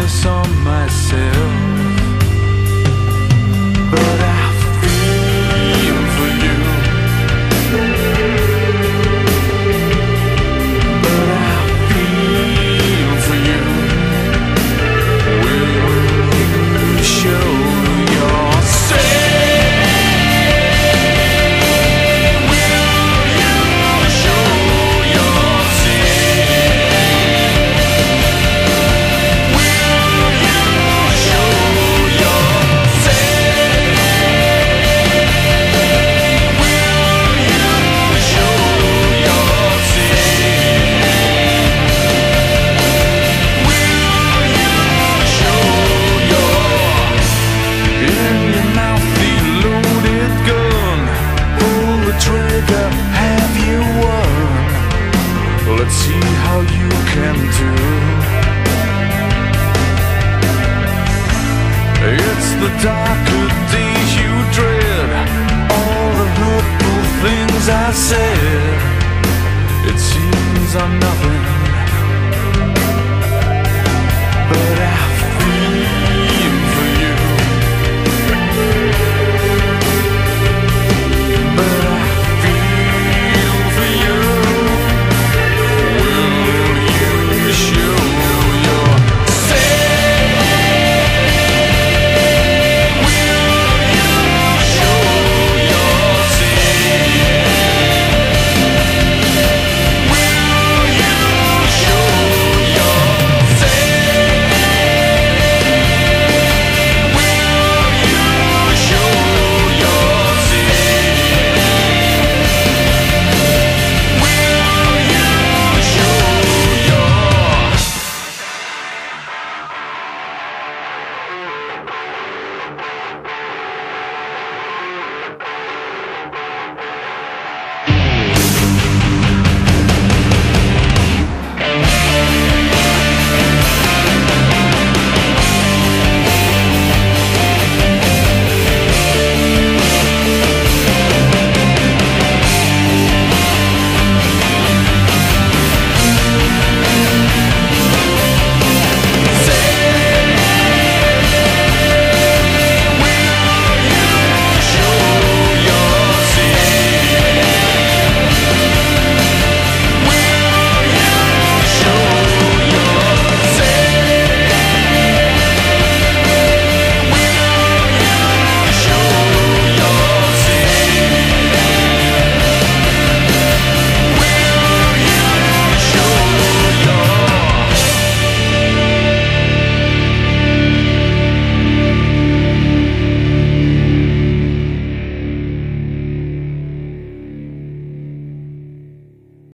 promise on myself, but I feel for you. But I feel for you. Will you show yourself? Have you won? Let's see how you can do. It's the darker days you dread, all the hurtful things I said. It seems I'm nothing, but